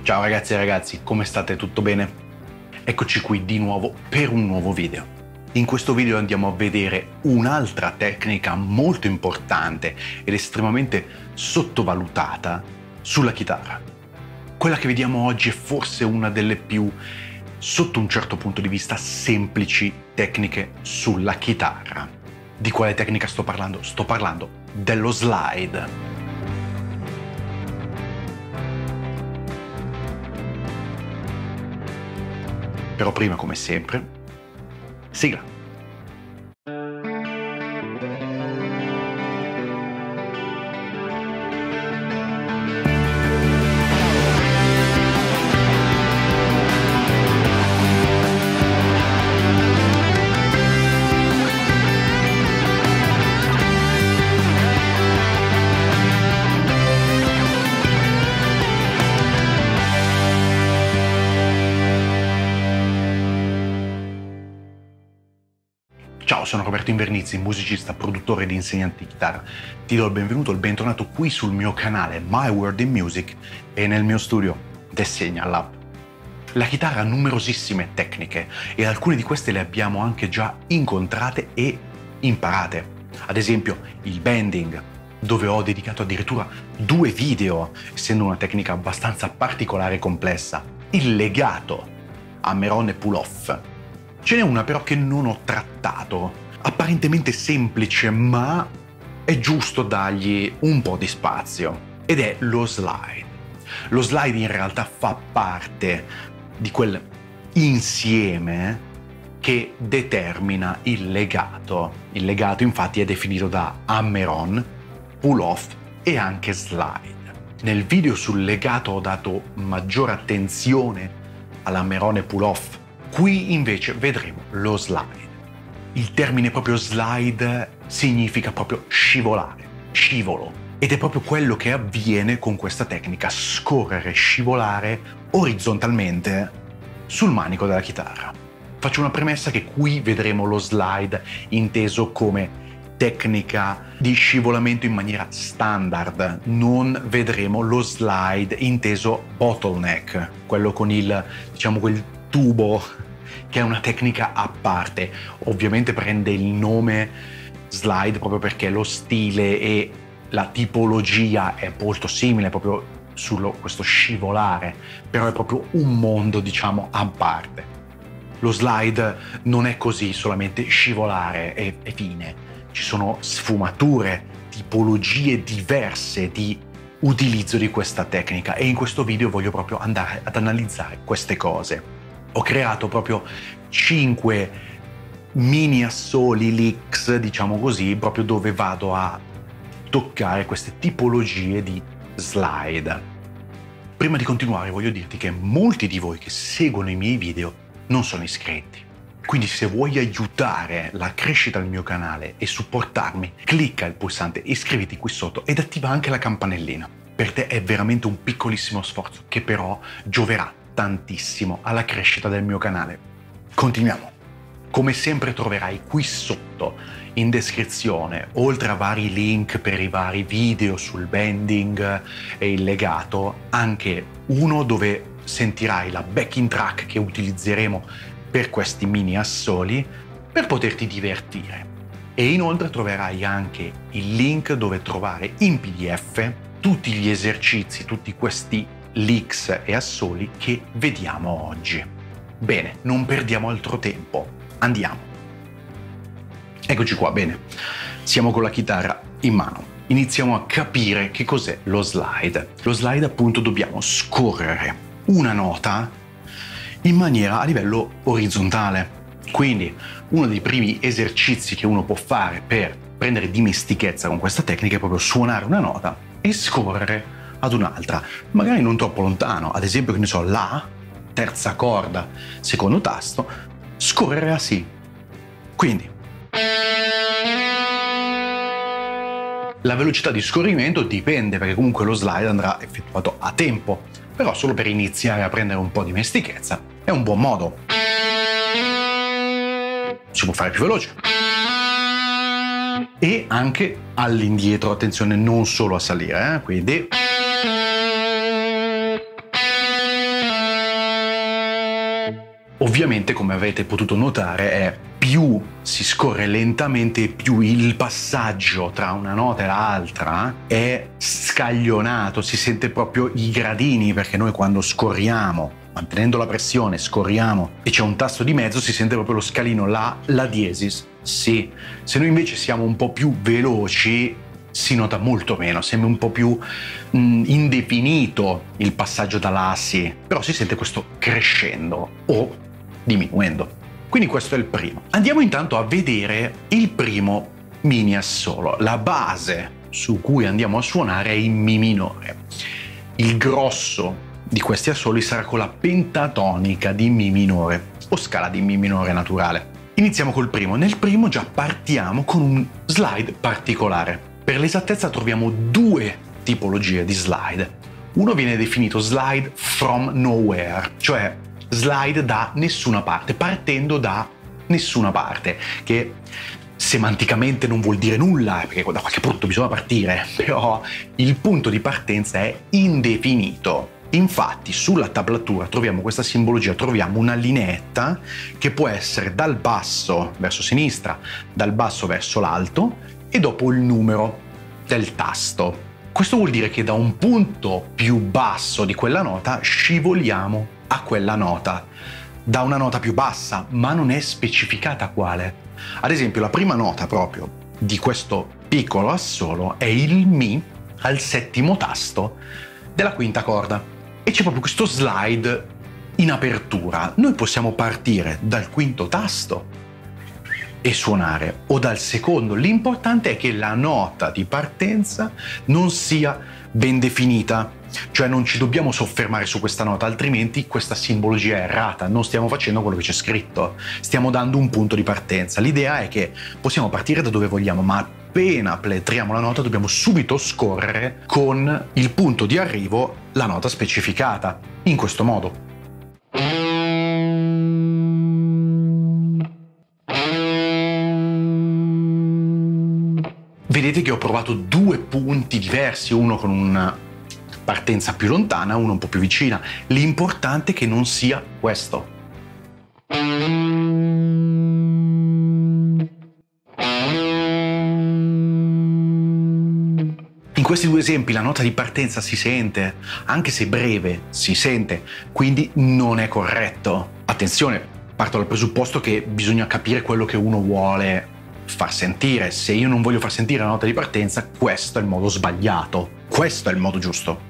Ciao ragazzi e ragazzi, come state? Tutto bene? Eccoci qui di nuovo per un nuovo video. In questo video andiamo a vedere un'altra tecnica molto importante ed estremamente sottovalutata sulla chitarra. Quella che vediamo oggi è forse una delle più, sotto un certo punto di vista, semplici tecniche sulla chitarra. Di quale tecnica sto parlando? Sto parlando dello slide. Però prima, come sempre, sigla. Ciao, sono Roberto Invernizzi, musicista, produttore ed insegnante di chitarra. Ti do il benvenuto, il bentornato qui sul mio canale My World in Music e nel mio studio The Signal Lab. La chitarra ha numerosissime tecniche e alcune di queste le abbiamo anche già incontrate e imparate. Ad esempio il bending, dove ho dedicato addirittura 2 video, essendo una tecnica abbastanza particolare e complessa. Il legato, hammer-on e pull-off. Ce n'è una però che non ho trattato, apparentemente semplice, ma è giusto dargli un po' di spazio, ed è lo slide. Lo slide in realtà fa parte di quel insieme che determina il legato. Il legato infatti è definito da hammer-on, pull-off e anche slide. Nel video sul legato ho dato maggiore attenzione all'hammer-on e pull-off. Qui invece vedremo lo slide. Il termine proprio slide significa proprio scivolare, scivolo. Ed è proprio quello che avviene con questa tecnica, scorrere, scivolare orizzontalmente sul manico della chitarra. Faccio una premessa che qui vedremo lo slide inteso come tecnica di scivolamento in maniera standard. Non vedremo lo slide inteso bottleneck, quello con il, diciamo, quel tubo, che è una tecnica a parte. Ovviamente prende il nome slide proprio perché lo stile e la tipologia è molto simile proprio su questo scivolare, però è proprio un mondo, diciamo, a parte. Lo slide non è così solamente scivolare e fine. Ci sono sfumature, tipologie diverse di utilizzo di questa tecnica e in questo video voglio proprio andare ad analizzare queste cose. Ho creato proprio 5 mini assoli licks, diciamo così, proprio dove vado a toccare queste tipologie di slide. Prima di continuare voglio dirti che molti di voi che seguono i miei video non sono iscritti. Quindi se vuoi aiutare la crescita del mio canale e supportarmi, clicca il pulsante iscriviti qui sotto ed attiva anche la campanellina. Per te è veramente un piccolissimo sforzo che però gioverà tantissimo alla crescita del mio canale. Continuiamo. Come sempre troverai qui sotto in descrizione, oltre a vari link per i vari video sul bending e il legato, anche uno dove sentirai la backing track che utilizzeremo per questi mini assoli per poterti divertire. E inoltre troverai anche il link dove trovare in PDF tutti gli esercizi, tutti questi licks e assoli che vediamo oggi. Bene, non perdiamo altro tempo, andiamo. Eccoci qua, bene, siamo con la chitarra in mano. Iniziamo a capire che cos'è lo slide. Lo slide, appunto, dobbiamo scorrere una nota in maniera a livello orizzontale. Quindi uno dei primi esercizi che uno può fare per prendere dimestichezza con questa tecnica è proprio suonare una nota e scorrere ad un'altra, magari non troppo lontano, ad esempio, che ne so, La, terza corda, secondo tasto, scorrere a Si. Quindi la velocità di scorrimento dipende, perché comunque lo slide andrà effettuato a tempo, però solo per iniziare a prendere un po' di dimestichezza è un buon modo. Si può fare più veloce e anche all'indietro, attenzione, non solo a salire, quindi Ovviamente, come avete potuto notare, è più si scorre lentamente, più il passaggio tra una nota e l'altra è scaglionato, si sente proprio i gradini, perché noi quando scorriamo, mantenendo la pressione, scorriamo e c'è un tasto di mezzo, si sente proprio lo scalino, la diesis, sì. Se noi invece siamo un po' più veloci, si nota molto meno, sembra un po' più indefinito il passaggio da La a Si, però si sente questo crescendo o diminuendo. Quindi questo è il primo. Andiamo intanto a vedere il primo mini assolo. La base su cui andiamo a suonare è in Mi minore. Il grosso di questi assoli sarà con la pentatonica di Mi minore o scala di Mi minore naturale. Iniziamo col primo. Nel primo già partiamo con un slide particolare. Per l'esattezza troviamo due tipologie di slide. Uno viene definito slide from nowhere, cioè slide da nessuna parte, partendo da nessuna parte, che semanticamente non vuol dire nulla, perché da qualche punto bisogna partire, però il punto di partenza è indefinito. Infatti sulla tablatura troviamo questa simbologia, troviamo una lineetta che può essere dal basso verso sinistra, dal basso verso l'alto e dopo il numero del tasto. Questo vuol dire che da un punto più basso di quella nota scivoliamo a quella nota, da una nota più bassa, ma non è specificata quale. Ad esempio, la prima nota proprio di questo piccolo assolo è il Mi al settimo tasto della quinta corda. E c'è proprio questo slide in apertura. Noi possiamo partire dal quinto tasto e suonare, o dal secondo. L'importante è che la nota di partenza non sia ben definita, cioè non ci dobbiamo soffermare su questa nota, altrimenti questa simbologia è errata, non stiamo facendo quello che c'è scritto, stiamo dando un punto di partenza. L'idea è che possiamo partire da dove vogliamo, ma appena pletriamo la nota dobbiamo subito scorrere con il punto di arrivo la nota specificata, in questo modo. Vedete che ho provato due punti diversi, uno con una partenza più lontana, uno un po' più vicina. L'importante è che non sia questo. In questi due esempi la nota di partenza si sente, anche se breve, si sente, quindi non è corretto. Attenzione, parto dal presupposto che bisogna capire quello che uno vuole far sentire. Se io non voglio far sentire la nota di partenza, questo è il modo sbagliato, questo è il modo giusto.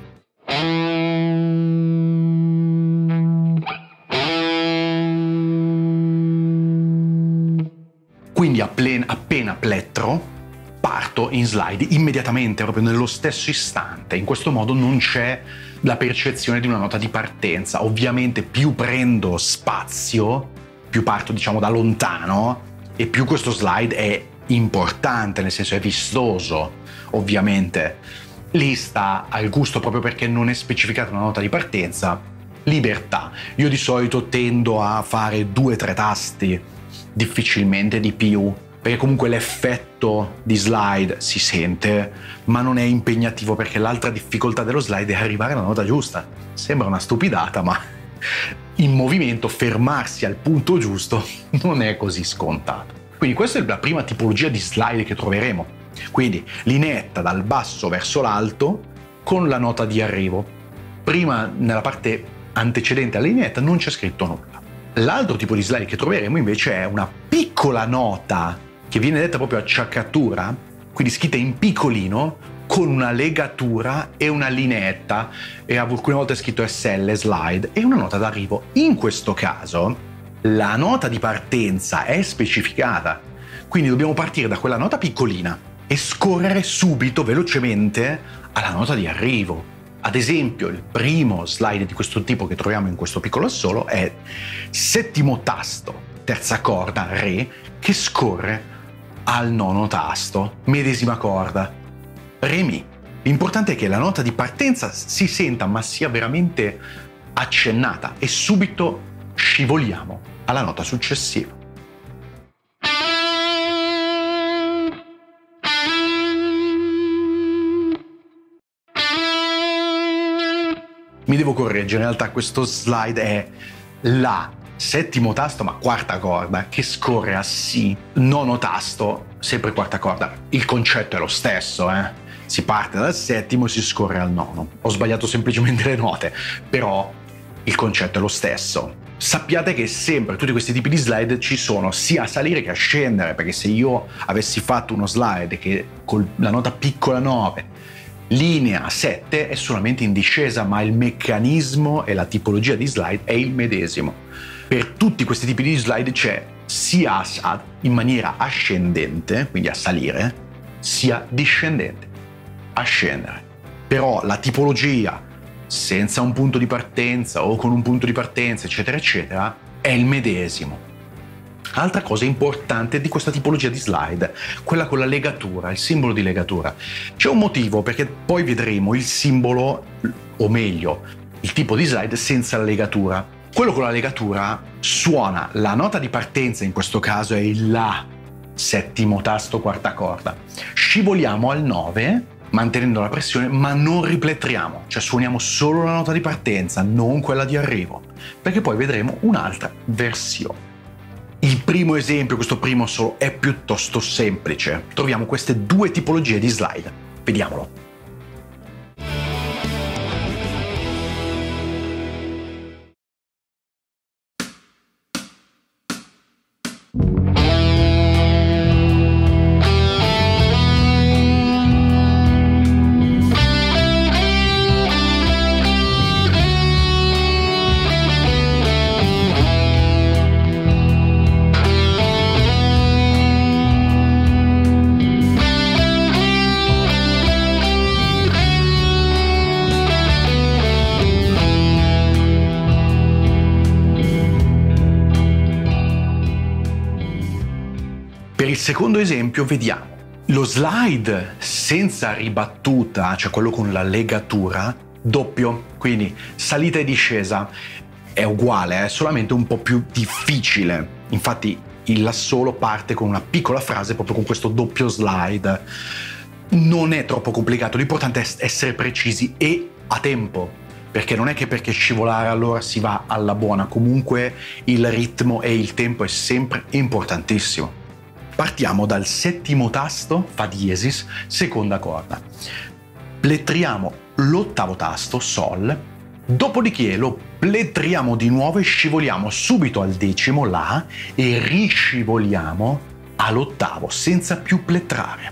Quindi appena plettro, parto in slide immediatamente, proprio nello stesso istante. In questo modo non c'è la percezione di una nota di partenza. Ovviamente più prendo spazio, più parto diciamo da lontano, e più questo slide è importante, nel senso è vistoso, ovviamente. Lì sta al gusto, proprio perché non è specificata una nota di partenza, libertà. Io di solito tendo a fare 2-3 tasti, difficilmente di più, perché comunque l'effetto di slide si sente, ma non è impegnativo, perché l'altra difficoltà dello slide è arrivare alla nota giusta. Sembra una stupidata, ma in movimento fermarsi al punto giusto non è così scontato. Quindi questa è la prima tipologia di slide che troveremo. Quindi lineetta dal basso verso l'alto con la nota di arrivo. Prima, nella parte antecedente alla lineetta, non c'è scritto nulla. L'altro tipo di slide che troveremo invece è una piccola nota che viene detta proprio acciaccatura, quindi scritta in piccolino, con una legatura e una lineetta, e alcune volte è scritto SL slide, e una nota d'arrivo. In questo caso la nota di partenza è specificata, quindi dobbiamo partire da quella nota piccolina e scorrere subito, velocemente, alla nota di arrivo. Ad esempio, il primo slide di questo tipo che troviamo in questo piccolo assolo è settimo tasto, terza corda, Re, che scorre al nono tasto, medesima corda, Re Mi. L'importante è che la nota di partenza si senta, ma sia veramente accennata, e subito scivoliamo alla nota successiva. Mi devo correggere, in realtà questo slide è La settimo tasto ma quarta corda che scorre a Si, nono tasto sempre quarta corda. Il concetto è lo stesso, si parte dal settimo e si scorre al nono. Ho sbagliato semplicemente le note, però il concetto è lo stesso. Sappiate che sempre tutti questi tipi di slide ci sono sia a salire che a scendere, perché se io avessi fatto uno slide che con la nota piccola 9 linea 7 è solamente in discesa, ma il meccanismo e la tipologia di slide è il medesimo. Per tutti questi tipi di slide c'è sia in maniera ascendente, quindi a salire, sia discendente, a scendere. Però la tipologia senza un punto di partenza o con un punto di partenza, eccetera, eccetera, è il medesimo. Altra cosa importante di questa tipologia di slide, quella con la legatura, il simbolo di legatura. C'è un motivo, perché poi vedremo il simbolo, o meglio, il tipo di slide senza la legatura. Quello con la legatura suona la nota di partenza, in questo caso è il La, settimo tasto, quarta corda. Scivoliamo al 9, mantenendo la pressione, ma non ripletriamo, cioè suoniamo solo la nota di partenza, non quella di arrivo, perché poi vedremo un'altra versione. Il primo esempio, questo primo solo, è piuttosto semplice. Troviamo queste due tipologie di slide. Vediamolo. Per il secondo esempio vediamo lo slide senza ribattuta, cioè quello con la legatura, doppio, quindi salita e discesa. È uguale, è solamente un po' più difficile. Infatti il Lassolo parte con una piccola frase proprio con questo doppio slide. Non è troppo complicato, l'importante è essere precisi e a tempo, perché non è che perché scivolare allora si va alla buona, comunque il ritmo e il tempo è sempre importantissimo. Partiamo dal settimo tasto, Fa diesis, seconda corda. Plettriamo l'ottavo tasto, Sol, dopodiché lo plettriamo di nuovo e scivoliamo subito al decimo, La, e riscivoliamo all'ottavo senza più plettrare.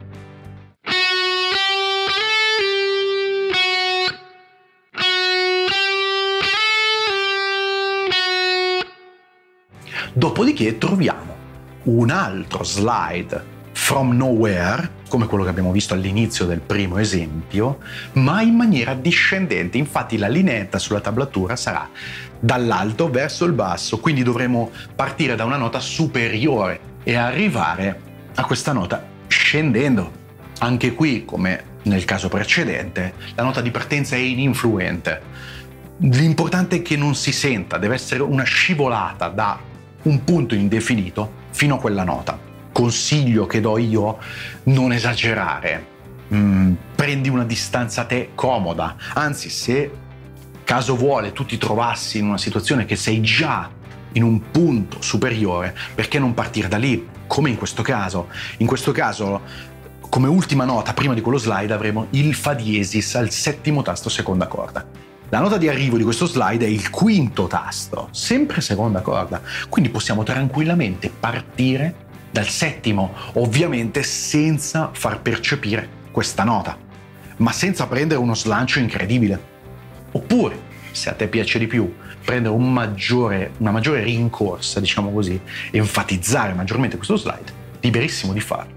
Dopodiché troviamo un altro slide from nowhere, come quello che abbiamo visto all'inizio del primo esempio, ma in maniera discendente. Infatti la lineetta sulla tablatura sarà dall'alto verso il basso, quindi dovremo partire da una nota superiore e arrivare a questa nota scendendo. Anche qui, come nel caso precedente, la nota di partenza è ininfluente. L'importante è che non si senta, deve essere una scivolata da un punto indefinito fino a quella nota. Consiglio che do io: non esagerare, prendi una distanza a te comoda, anzi, se caso vuole tu ti trovassi in una situazione che sei già in un punto superiore, perché non partire da lì, come in questo caso? In questo caso, come ultima nota prima di quello slide, avremo il Fa diesis al settimo tasto, seconda corda. La nota di arrivo di questo slide è il quinto tasto, sempre seconda corda, quindi possiamo tranquillamente partire dal settimo, ovviamente senza far percepire questa nota, ma senza prendere uno slancio incredibile. Oppure, se a te piace di più, prendere una maggiore rincorsa, diciamo così, e enfatizzare maggiormente questo slide, liberissimo di farlo.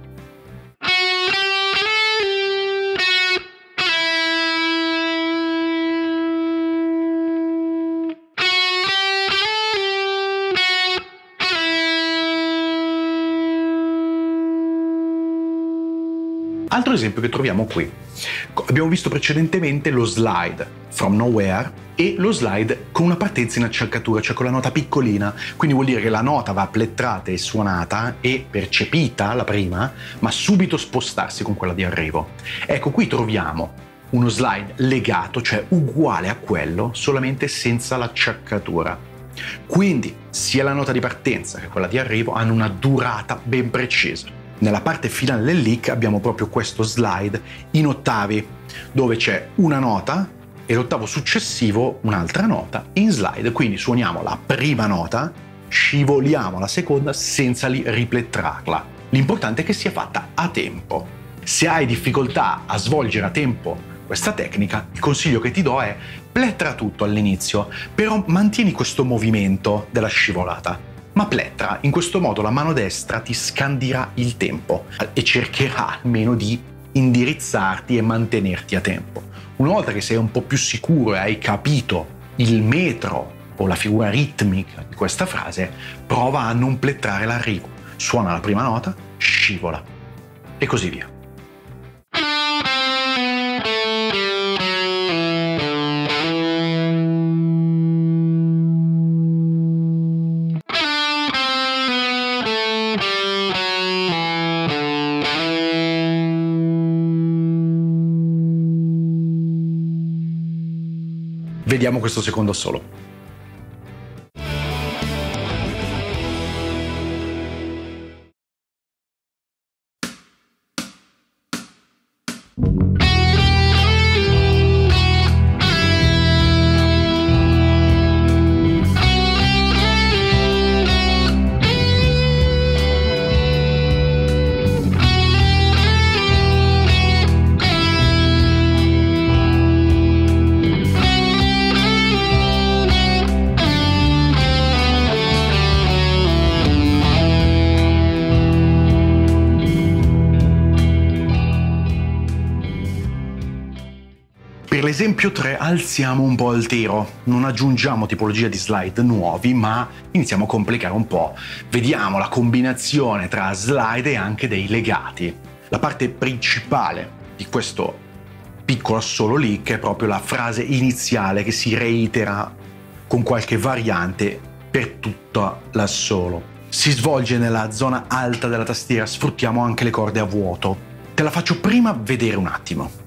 Altro esempio che troviamo qui. Abbiamo visto precedentemente lo slide from nowhere e lo slide con una partenza in acciaccatura, cioè con la nota piccolina. Quindi vuol dire che la nota va plettrata e suonata e percepita, la prima, ma subito spostarsi con quella di arrivo. Ecco, qui troviamo uno slide legato, cioè uguale a quello, solamente senza l'acciaccatura. Quindi sia la nota di partenza che quella di arrivo hanno una durata ben precisa. Nella parte finale del lick abbiamo proprio questo slide in ottavi, dove c'è una nota e l'ottavo successivo un'altra nota in slide, quindi suoniamo la prima nota, scivoliamo la seconda senza riplettrarla. L'importante è che sia fatta a tempo. Se hai difficoltà a svolgere a tempo questa tecnica, il consiglio che ti do è plettra tutto all'inizio, però mantieni questo movimento della scivolata. Ma plettra, in questo modo la mano destra ti scandirà il tempo e cercherà almeno di indirizzarti e mantenerti a tempo. Una volta che sei un po' più sicuro e hai capito il metro o la figura ritmica di questa frase, prova a non plettrare l'arrivo. Suona la prima nota, scivola e così via. Vediamo questo secondo solo. Per l'esempio 3 alziamo un po' il tiro, non aggiungiamo tipologia di slide nuovi, ma iniziamo a complicare un po'. Vediamo la combinazione tra slide e anche dei legati. La parte principale di questo piccolo assolo lick è proprio la frase iniziale che si reitera con qualche variante per tutto l'assolo. Si svolge nella zona alta della tastiera, sfruttiamo anche le corde a vuoto. Te la faccio prima vedere un attimo.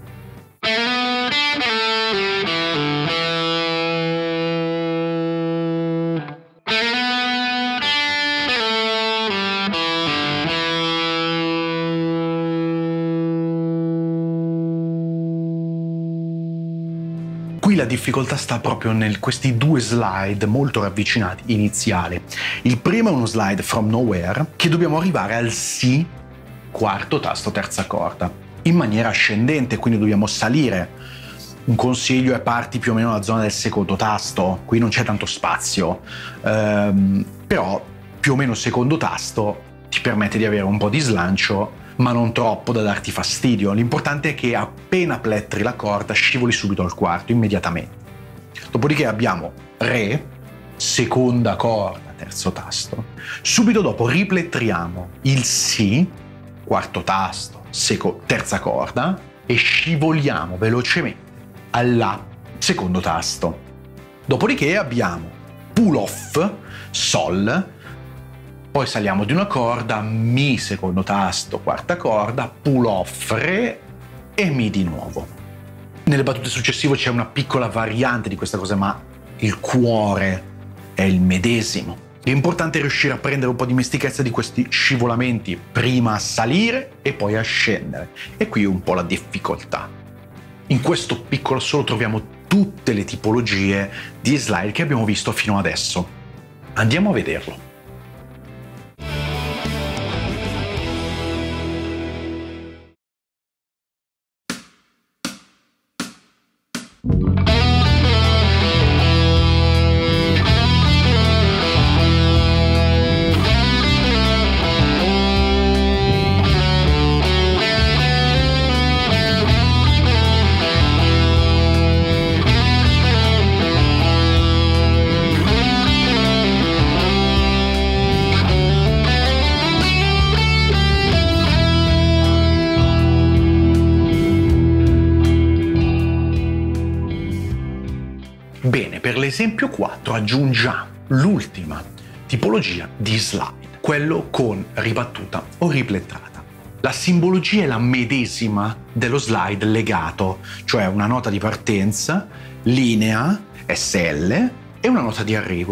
Qui la difficoltà sta proprio in questi due slide molto ravvicinati iniziali. Il primo è uno slide from nowhere che dobbiamo arrivare al Si, quarto tasto, terza corda, in maniera ascendente, quindi dobbiamo salire. Un consiglio è parti più o meno dalla zona del secondo tasto, qui non c'è tanto spazio, però più o meno il secondo tasto ti permette di avere un po' di slancio, ma non troppo da darti fastidio. L'importante è che appena plettri la corda scivoli subito al quarto, immediatamente. Dopodiché abbiamo Re, seconda corda, terzo tasto. Subito dopo riplettriamo il Si, quarto tasto, terza corda, e scivoliamo velocemente alla secondo tasto. Dopodiché abbiamo pull off, Sol, poi saliamo di una corda, Mi secondo tasto, quarta corda, pull off, Re e Mi di nuovo. Nelle battute successive c'è una piccola variante di questa cosa, ma il cuore è il medesimo. L'importante è riuscire a prendere un po' di dimestichezza di questi scivolamenti, prima a salire e poi a scendere. E qui un po' la difficoltà. In questo piccolo assolo troviamo tutte le tipologie di slide che abbiamo visto fino adesso. Andiamo a vederlo. Bene, per l'esempio 4 aggiungiamo l'ultima tipologia di slide, quello con ribattuta o riplettrata. La simbologia è la medesima dello slide legato, cioè una nota di partenza, linea, SL, e una nota di arrivo,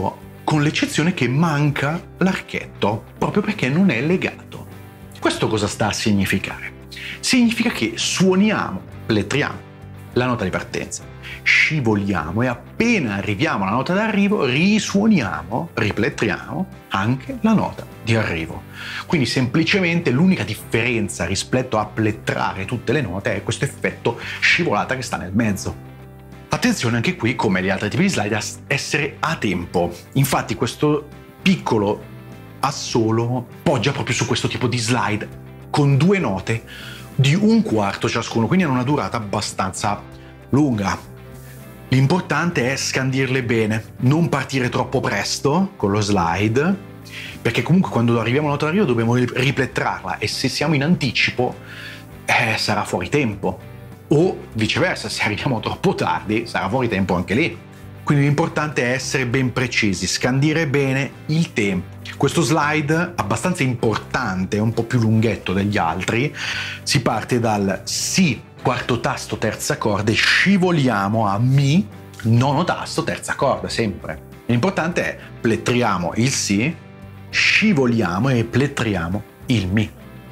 con l'eccezione che manca l'archetto, proprio perché non è legato. Questo cosa sta a significare? Significa che suoniamo, plettriamo la nota di partenza, scivoliamo e appena arriviamo alla nota d'arrivo risuoniamo, riplettriamo anche la nota di arrivo. Quindi semplicemente l'unica differenza rispetto a plettrare tutte le note è questo effetto scivolata che sta nel mezzo. Attenzione anche qui, come gli altri tipi di slide, a essere a tempo. Infatti questo piccolo assolo poggia proprio su questo tipo di slide con 2 note di 1/4 ciascuno, quindi hanno una durata abbastanza lunga. L'importante è scandirle bene, non partire troppo presto con lo slide, perché comunque quando arriviamo alla nota d'arrivo dobbiamo riplettrarla e se siamo in anticipo sarà fuori tempo. O viceversa, se arriviamo troppo tardi sarà fuori tempo anche lì. Quindi l'importante è essere ben precisi, scandire bene il tempo. Questo slide abbastanza importante, un po' più lunghetto degli altri, si parte dal Si, quarto tasto, terza corda, e scivoliamo a Mi, nono tasto, terza corda, sempre. L'importante è plettriamo il Si, scivoliamo e plettriamo il Mi.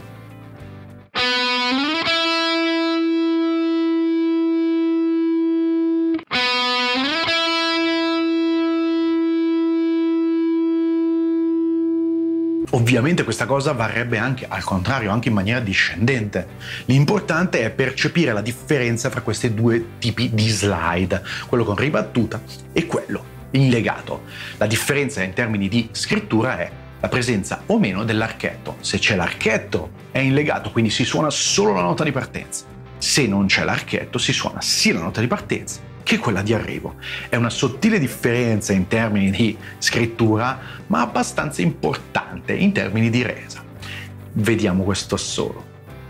Ovviamente questa cosa varrebbe anche al contrario, anche in maniera discendente. L'importante è percepire la differenza fra questi 2 tipi di slide, quello con ribattuta e quello in legato. La differenza in termini di scrittura è la presenza o meno dell'archetto. Se c'è l'archetto è in legato, quindi si suona solo la nota di partenza. Se non c'è l'archetto si suona sia la nota di partenza che quella di arrivo. È una sottile differenza in termini di scrittura, ma abbastanza importante in termini di resa. Vediamo questo assolo.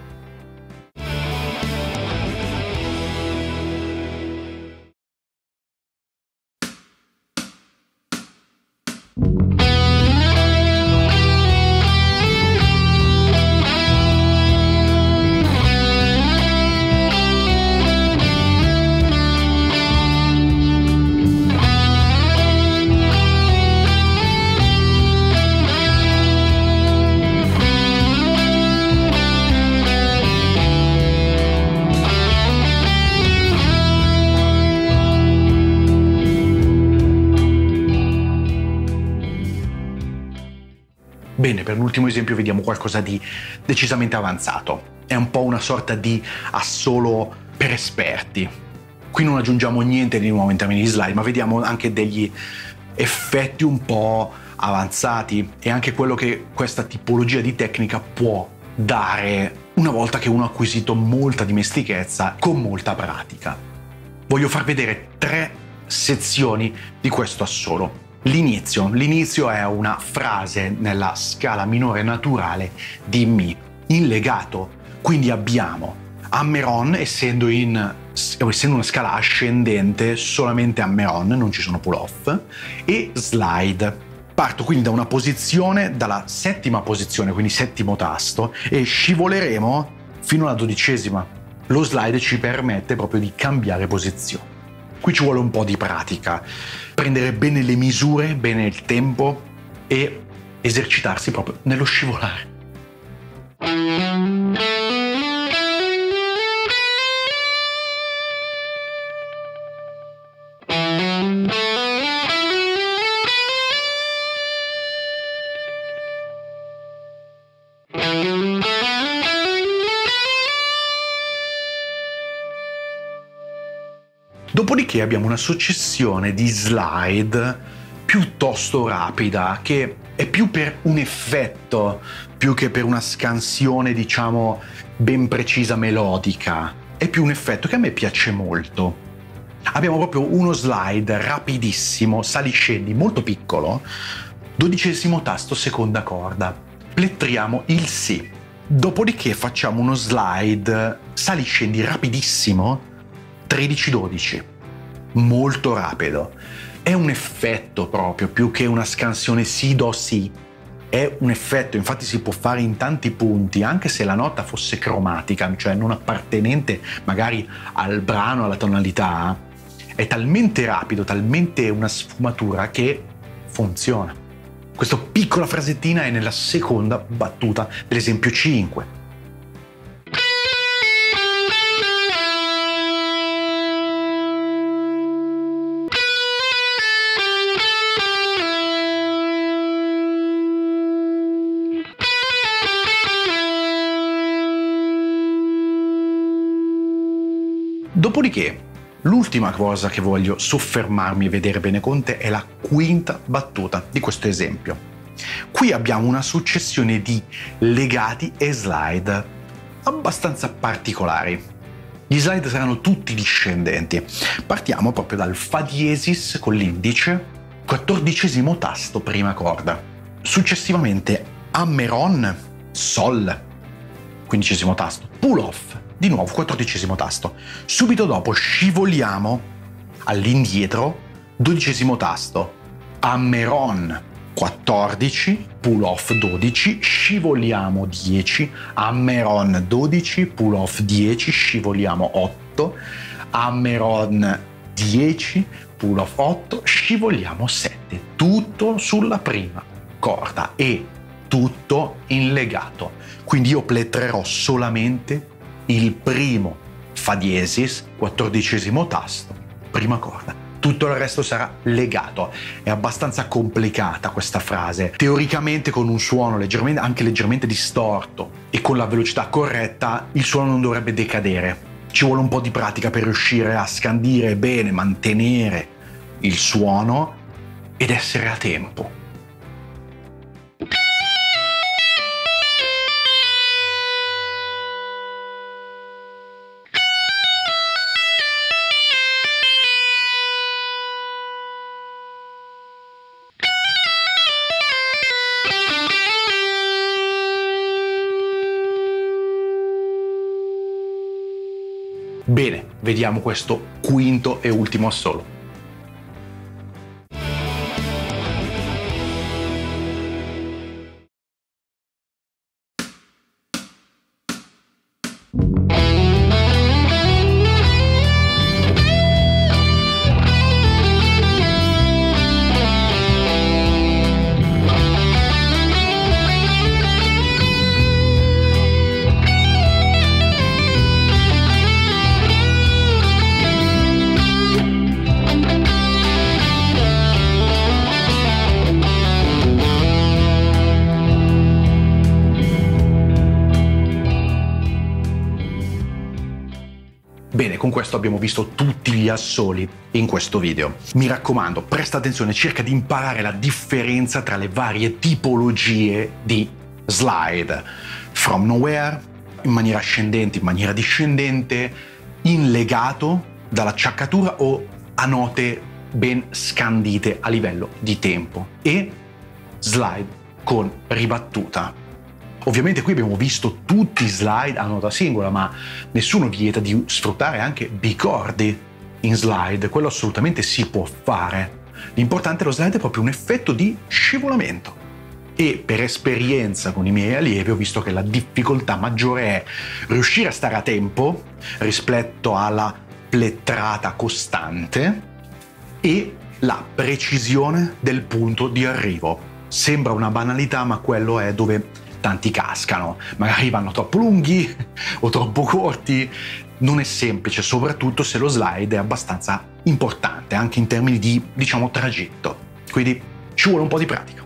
Bene, per l'ultimo esempio vediamo qualcosa di decisamente avanzato. È un po' una sorta di assolo per esperti. Qui non aggiungiamo niente di nuovo in termini di slide, ma vediamo anche degli effetti un po' avanzati e anche quello che questa tipologia di tecnica può dare una volta che uno ha acquisito molta dimestichezza con molta pratica. Voglio far vedere 3 sezioni di questo assolo. L'inizio è una frase nella scala minore naturale di Mi, in legato, quindi abbiamo Hammer-on, essendo una scala ascendente, solamente Hammer-on, non ci sono pull-off, e slide. Parto quindi da una posizione, dalla 7ª posizione, quindi 7° tasto, e scivoleremo fino alla 12ª. Lo slide ci permette proprio di cambiare posizione. Qui ci vuole un po' di pratica, prendere bene le misure, bene il tempo e esercitarsi proprio nello scivolare. Dopodiché abbiamo una successione di slide piuttosto rapida, che è più per un effetto, più che per una scansione, diciamo, ben precisa melodica. È più un effetto che a me piace molto. Abbiamo proprio uno slide rapidissimo, saliscendi, molto piccolo, 12° tasto, 2ª corda. Plettriamo il Si. Dopodiché facciamo uno slide saliscendi rapidissimo, 13-12, molto rapido. È un effetto proprio, più che una scansione Si, Do, Si. È un effetto, infatti si può fare in tanti punti, anche se la nota fosse cromatica, cioè non appartenente magari al brano, alla tonalità. È talmente rapido, talmente una sfumatura che funziona. Questa piccola frasettina è nella seconda battuta dell'esempio 5. Dopodiché, l'ultima cosa che voglio soffermarmi e vedere bene con te è la quinta battuta di questo esempio. Qui abbiamo una successione di legati e slide abbastanza particolari. Gli slide saranno tutti discendenti. Partiamo proprio dal Fa diesis con l'indice, 14° tasto, prima corda. Successivamente Hammer-on, Sol, 15° tasto, Pull off, di nuovo 14° tasto. Subito dopo scivoliamo all'indietro, 12° tasto, Hammer-on 14, Pull off 12, scivoliamo 10, Hammer-on 12, Pull off 10, scivoliamo 8, Hammer-on 10, Pull off 8, scivoliamo 7. Tutto sulla prima corda e tutto in legato. Quindi io pletrerò solamente il primo Fa diesis, 14° tasto, prima corda. Tutto il resto sarà legato. È abbastanza complicata questa frase. Teoricamente, con un suono anche leggermente distorto e con la velocità corretta, il suono non dovrebbe decadere. Ci vuole un po' di pratica per riuscire a scandire bene, mantenere il suono ed essere a tempo. Bene, vediamo questo quinto e ultimo assolo. Bene, con questo abbiamo visto tutti gli assoli in questo video. Mi raccomando, presta attenzione, cerca di imparare la differenza tra le varie tipologie di slide. From nowhere, in maniera ascendente, in maniera discendente, in legato, dall'acciaccatura o a note ben scandite a livello di tempo. E slide con ribattuta. Ovviamente qui abbiamo visto tutti i slide a nota singola, ma nessuno vieta di sfruttare anche bicordi in slide, quello assolutamente si può fare. L'importante dello slide è proprio un effetto di scivolamento. E per esperienza con i miei allievi ho visto che la difficoltà maggiore è riuscire a stare a tempo rispetto alla plettrata costante e la precisione del punto di arrivo. Sembra una banalità, ma quello è dove tanti cascano, magari vanno troppo lunghi o troppo corti. Non è semplice, soprattutto se lo slide è abbastanza importante, anche in termini di, tragitto. Quindi ci vuole un po' di pratica.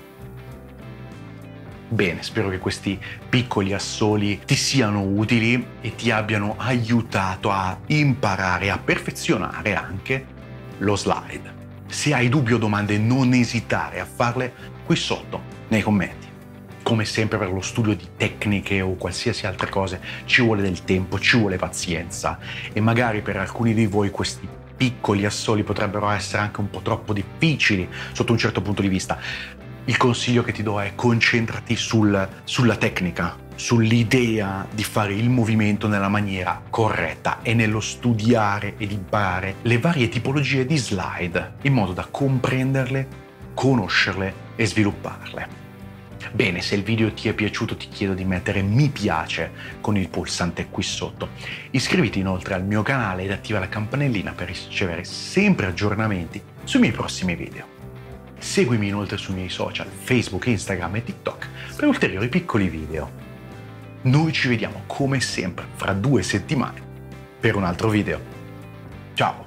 Bene, spero che questi piccoli assoli ti siano utili e ti abbiano aiutato a imparare, a perfezionare anche lo slide. Se hai dubbi o domande, non esitare a farle qui sotto nei commenti. Come sempre per lo studio di tecniche o qualsiasi altra cosa ci vuole del tempo, ci vuole pazienza e magari per alcuni di voi questi piccoli assoli potrebbero essere anche un po' troppo difficili sotto un certo punto di vista. Il consiglio che ti do è concentrati sulla tecnica, sull'idea di fare il movimento nella maniera corretta e nello studiare ed imparare le varie tipologie di slide in modo da comprenderle, conoscerle e svilupparle. Bene, se il video ti è piaciuto ti chiedo di mettere mi piace con il pulsante qui sotto. Iscriviti inoltre al mio canale ed attiva la campanellina per ricevere sempre aggiornamenti sui miei prossimi video. Seguimi inoltre sui miei social, Facebook, Instagram e TikTok per ulteriori piccoli video. Noi ci vediamo come sempre fra 2 settimane per un altro video. Ciao!